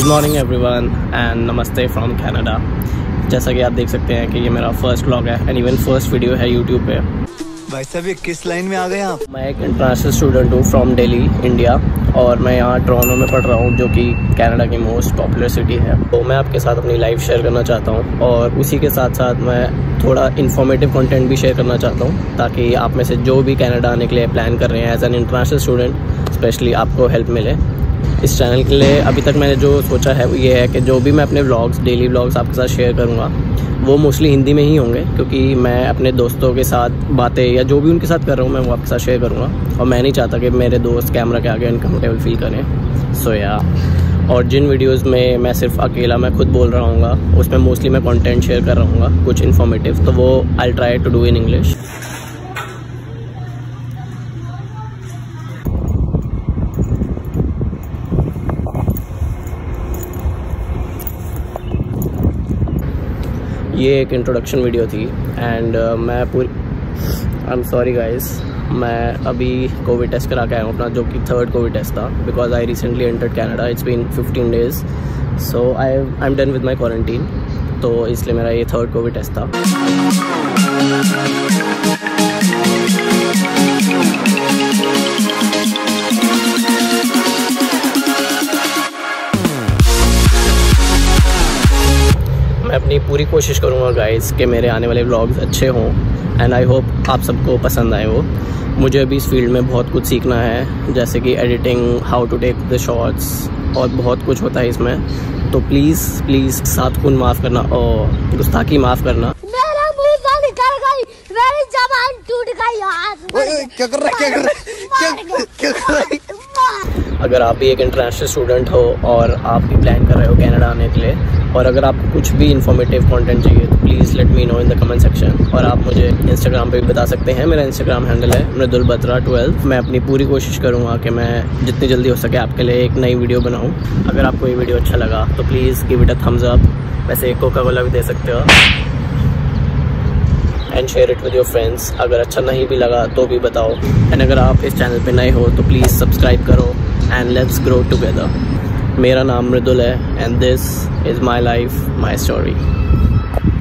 Good morning everyone and नमस्ते from Canada. जैसा कि आप देख सकते हैं कि ये मेरा फर्स्ट व्लॉग है एंड इवन फर्स्ट वीडियो है यूट्यूब पे। भाई साहब ये किस लाइन में आ गए आप? मैं एक इंटरनेशनल स्टूडेंट हूँ फ्रॉम दिल्ली इंडिया और मैं यहाँ टोरंटो में पढ़ रहा हूँ जो कि कनाडा की मोस्ट पॉपुलर सिटी है। तो मैं आपके साथ अपनी लाइफ शेयर करना चाहता हूँ और उसी के साथ साथ मैं थोड़ा इन्फॉर्मेटिव कंटेंट भी शेयर करना चाहता हूँ ताकि आप में से जो भी कनाडा आने के लिए प्लान कर रहे हैं as an international student specially आपको हेल्प मिले। इस चैनल के लिए अभी तक मैंने जो सोचा है वो ये है कि जो भी मैं अपने व्लॉग्स डेली व्लॉग्स आपके साथ शेयर करूँगा वो मोस्टली हिंदी में ही होंगे, क्योंकि मैं अपने दोस्तों के साथ बातें या जो भी उनके साथ कर रहा हूँ मैं वो आपके साथ शेयर करूँगा और मैं नहीं चाहता कि मेरे दोस्त कैमरा के आगे अनकम्फर्टेबल फील करें। सो या और जिन वीडियोस में मैं सिर्फ अकेला मैं खुद बोल रहा हूँ उसमें मोस्टली मैं कंटेंट शेयर कर रहा हूँ कुछ इन्फॉर्मेटिव, तो वो I try to do in English. ये एक इंट्रोडक्शन वीडियो थी एंड मैं पूरी आई एम सॉरी गाइस, मैं अभी कोविड टेस्ट करा के आया हूँ अपना, जो कि 3rd कोविड टेस्ट था because I recently entered Canada. It's been 15 days so I am done with my quarantine, तो इसलिए मेरा ये 3rd कोविड टेस्ट था। मैं अपनी पूरी कोशिश करूँगा गाइस कि मेरे आने वाले व्लॉग्स अच्छे हों एंड आई होप आप सबको पसंद आए वो। मुझे अभी इस फील्ड में बहुत कुछ सीखना है, जैसे कि editing, how to take the shots और बहुत कुछ होता है इसमें। तो प्लीज़ 7 खून माफ़ करना और गुस्ताखी माफ़ करना। मेरा मुंह से निकल गई, मेरी ज़बान टूट गई यार। क्या कर रहा है? अगर आप भी एक इंटरनेशनल स्टूडेंट हो और आप भी प्लान कर रहे हो कनाडा आने के लिए और अगर आपको कुछ भी इन्फॉर्मेटिव कंटेंट चाहिए तो please let me know in the comment section. और आप मुझे इंस्टाग्राम पे भी बता सकते हैं, मेरा इंस्टाग्राम हैंडल है मृदुलबत्रा12। मैं अपनी पूरी कोशिश करूँगा कि मैं जितनी जल्दी हो सके आपके लिए एक नई वीडियो बनाऊँ। अगर आपको ये वीडियो अच्छा लगा तो please give it a thumbs up, वैसे कोका कोला भी दे सकते हो and share it with your friends. अगर अच्छा नहीं भी लगा तो भी बताओ एंड अगर आप इस चैनल पे नए हो तो प्लीज़ सब्सक्राइब करो एंड लेट्स ग्रो टुगेदर। मेरा नाम मृदुल है and this is my life my story.